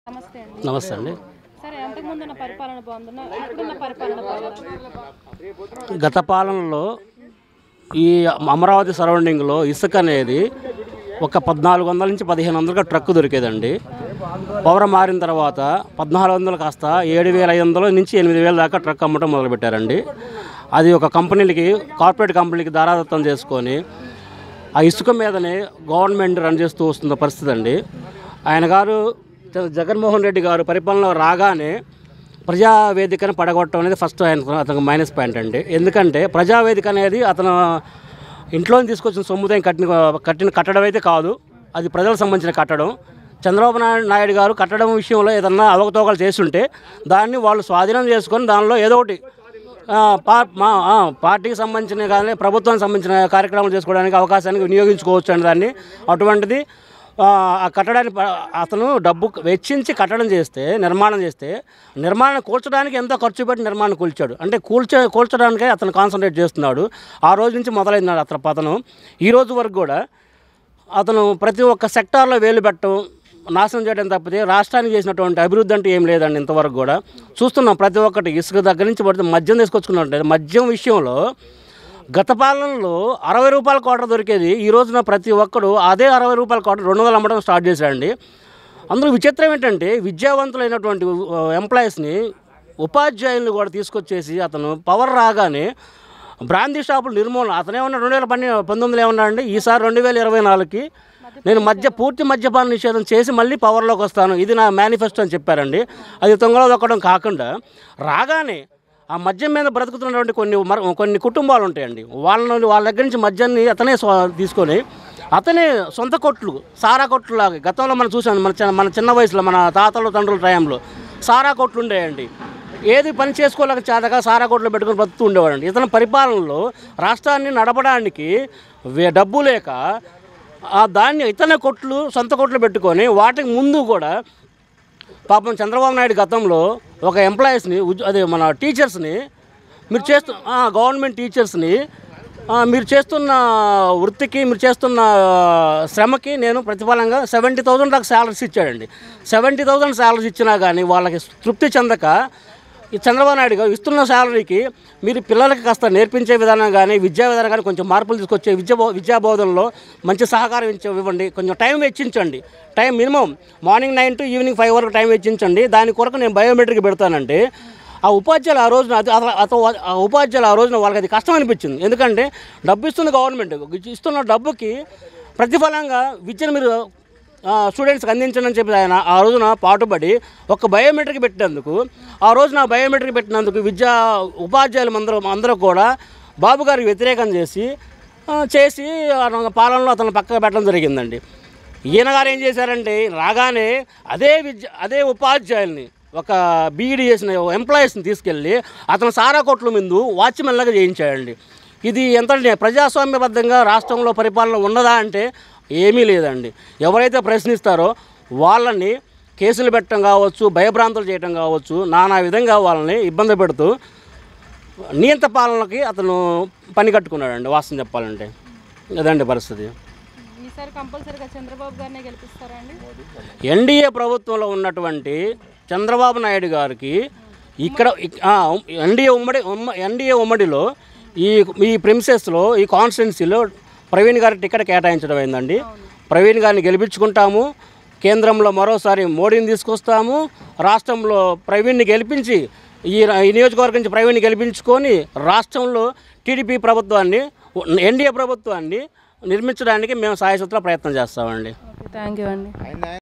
నమస్తే అండి. నమస్తే అండి. సరే, అంతకుముందున్న పరిపాలన బాగుందన్నా ఇప్పుడున్న పరిపాలన బాగుందా? గత పాలనలో ఈ అమరావతి సరౌండింగ్లో ఇసుక అనేది ఒక 1400 నుంచి 1500 ట్రక్ దొరికేదండి. పవర్ మారిన తర్వాత 1400 కాస్త 7500 నుంచి 8000 దాకా ట్రక్ అమ్మటం మొదలుపెట్టారండి. అది ఒక కంపెనీలకి, కార్పొరేట్ కంపెనీలకి దారాదత్తం చేసుకొని ఆ ఇసుక మీదనే గవర్నమెంట్ రన్ చేస్తూ వస్తున్న పరిస్థితి అండి. ఆయన గారు జగన్మోహన్ రెడ్డి గారు పరిపాలన రాగానే ప్రజావేదికను పడగొట్టడం అనేది ఫస్ట్ అతనికి మైనస్ పాయింట్ అండి. ఎందుకంటే ప్రజావేదిక అనేది అతను ఇంట్లో తీసుకొచ్చిన సొమ్ముతో కట్టిన కట్టడం అయితే కాదు, అది ప్రజలకు సంబంధించిన కట్టడం. చంద్రబాబు నాయుడు గారు కట్టడం విషయంలో ఏదన్నా అవకతవకలు చేస్తుంటే దాన్ని వాళ్ళు స్వాధీనం చేసుకొని దానిలో ఏదో ఒకటి పార్టీకి సంబంధించిన కానీ ప్రభుత్వానికి సంబంధించిన కార్యక్రమాలు చేసుకోవడానికి అవకాశానికి వినియోగించుకోవచ్చు అండి దాన్ని. అటువంటిది ఆ కట్టడానికి అతను డబ్బు వెచ్చించి కట్టడం చేస్తే, నిర్మాణం కూల్చడానికి ఎంతో ఖర్చు పెట్టి నిర్మాణం కూల్చాడు. అంటే కూల్చడానికే అతను కాన్సన్ట్రేట్ చేస్తున్నాడు. ఆ రోజు నుంచి మొదలైనాడు అతను పతనం. ఈ రోజు వరకు కూడా అతను ప్రతి ఒక్క సెక్టార్లో వేలు పెట్టడం, నాశనం చేయడం తప్పితే రాష్ట్రానికి చేసినటువంటి అభివృద్ధి అంటే ఏం లేదండి. ఇంతవరకు కూడా చూస్తున్నాం. ప్రతి ఒక్కటి ఇసుక దగ్గర నుంచి పడితే మద్యం తీసుకొచ్చుకున్నట్టు, మద్యం విషయంలో గత పాలనలో 60 రూపాయల కోట దొరికేది ఈ రోజున ప్రతి ఒక్కడు అదే 60 రూపాయల కోట 200 అమ్మడం స్టార్ట్ చేశాడండి. అందులో విచిత్రం ఏంటంటే విద్యావంతులైనటువంటి ఎంప్లాయీస్ని, ఉపాధ్యాయులను కూడా తీసుకొచ్చేసి అతను పవర్ రాగానే బ్రాందీ షాపులు నిర్మూలన. అతనేమన్నా 2019 ఏమన్నా అండి, ఈసారి 2024కి నేను పూర్తి మద్యపాన నిషేధం చేసి మళ్ళీ పవర్లోకి వస్తాను, ఇది నా మేనిఫెస్టో అని చెప్పారండి. అది తొంగలో దొక్కడం కాకుండా రాగానే ఆ మద్యం మీద బ్రతుకుతున్నటువంటి కొన్ని కుటుంబాలు ఉంటాయండి. వాళ్ళ దగ్గర నుంచి మద్యాన్ని అతనే తీసుకొని అతనే సొంత కొట్లు, సారా కొట్లు లాగా గతంలో మనం చూసాం. మన చిన్న వయసులో మన తాతలు తండ్రుల టైంలో సారా కొట్లు ఉండేయండి. ఏది పని చేసుకోలేక చేతగా సారా కొట్లు పెట్టుకుని బ్రతుకుతూ ఉండేవాడండి. ఇతని పరిపాలనలో రాష్ట్రాన్ని నడపడానికి డబ్బు లేక దాన్ని ఇతనే కొట్లు, సొంత కొట్లు పెట్టుకొని వాటికి ముందు కూడా పాపం చంద్రబాబు నాయుడు గతంలో ఒక ఎంప్లాయీస్ని, అదే మన టీచర్స్ని, గవర్నమెంట్ టీచర్స్ని మీరు చేస్తున్న వృత్తికి, మీరు చేస్తున్న శ్రమకి నేను ప్రతిఫలంగా 70,000 దాకా శాలరీస్ ఇచ్చాడండి. 70,000 శాలరీస్ ఇచ్చినా కానీ వాళ్ళకి తృప్తి చెందక ఈ చంద్రబాబు నాయుడు గారు ఇస్తున్న శాలరీకి మీరు పిల్లలకి కాస్త నేర్పించే విధానం కానీ, విద్యా విధానం కానీ కొంచెం మార్పులు తీసుకొచ్చే విద్యాబోధనలో మంచి సహకారం ఇవ్వండి, కొంచెం టైం వెచ్చించండి. Time minimum morning 9 to evening 5 వరకు టైం వెచ్చించండి. దాని కొరకు నేను బయోమెట్రిక్ పెడతానంటే ఆ ఉపాధ్యాయులు ఆ రోజున వాళ్ళకి అది కష్టం అనిపించింది. ఎందుకంటే డబ్బు ఇస్తుంది గవర్నమెంట్, ఇస్తున్న డబ్బుకి ప్రతిఫలంగా విద్యను మీరు స్టూడెంట్స్కి అందించండి అని చెప్పి ఆయన ఆ రోజున పాటుపడి ఒక బయోమెట్రిక్ పెట్టినందుకు, ఆ రోజున బయోమెట్రిక్ పెట్టినందుకు ఉపాధ్యాయులు అందరూ కూడా బాబు గారికి వ్యతిరేకం చేసి పాలనలో అతను పక్కకు పెట్టడం జరిగిందండి. ఈయన గారు ఏం చేశారంటే రాగానే అదే ఉపాధ్యాయుల్ని, ఒక బీఈడీ చేసిన ఎంప్లాయీస్ని తీసుకెళ్ళి అతను సారా కొట్ల ముందు వాచ్మెన్లాగా చేయించాడండి. ఇది ఎంత ప్రజాస్వామ్యబద్ధంగా రాష్ట్రంలో పరిపాలన ఉన్నదా అంటే ఏమీ లేదండి. ఎవరైతే ప్రశ్నిస్తారో వాళ్ళని కేసులు పెట్టడం కావచ్చు, భయభ్రాంతులు చేయడం కావచ్చు, నానా విధంగా వాళ్ళని ఇబ్బంది పెడుతూ నియంత పాలనకి అతను పని కట్టుకున్నాడండి. వాస్తవం చెప్పాలంటే అదండి పరిస్థితి. ఈసారి కంపల్సరీగా చంద్రబాబు గారినే గెలిపిస్తారండి. ఎన్డీఏ ప్రభుత్వంలో ఉన్నటువంటి చంద్రబాబు నాయుడు గారికి ఇక్కడ ఎన్డీఏ ఉమ్మడిలో ఈ ప్రిమిసెస్లో, ఈ కాన్స్టిట్యున్సీలో ప్రవీణ్ గారి టికెట్ కేటాయించడం అయిందండి. ప్రవీణ్ గారిని గెలిపించుకుంటాము, కేంద్రంలో మరోసారి మోడీని తీసుకొస్తాము, రాష్ట్రంలో ప్రవీణ్ని గెలిపించి ఈ నియోజకవర్గం నుంచి ప్రవీణ్ని గెలిపించుకొని రాష్ట్రంలో టీడీపీ ప్రభుత్వాన్ని, ఎన్డీఏ ప్రభుత్వాన్ని నిర్మించడానికి మేము సాయశక్తుల ప్రయత్నం చేస్తామండి. థ్యాంక్ యూ అండి.